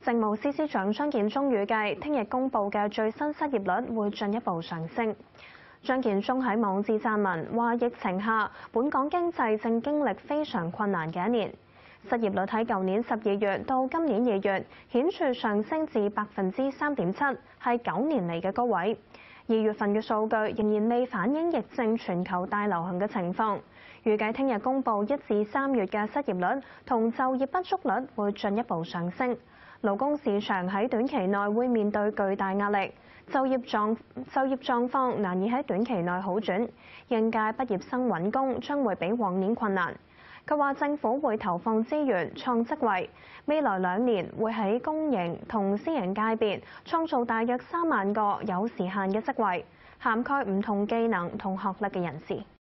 政務司司長張建宗預計，聽日公布嘅最新失業率會進一步上升。張建宗喺網誌撰文話：疫情下，本港經濟正經歷非常困難嘅一年，失業率喺舊年12月到今年2月顯著上升至3.7%，係9年嚟嘅高位。2月份嘅數據仍然未反映疫症全球大流行嘅情況。預計聽日公布1至3月嘅失業率同就業不足率會進一步上升。勞工市場喺短期內會面對巨大壓力，就業狀況難以喺短期內好轉，應屆畢業生揾工將會比往年困難。佢話政府會投放資源創職位，未來2年會喺公營同私營界別創造大約3萬個有時限嘅職位，涵蓋唔同技能同學歷嘅人士。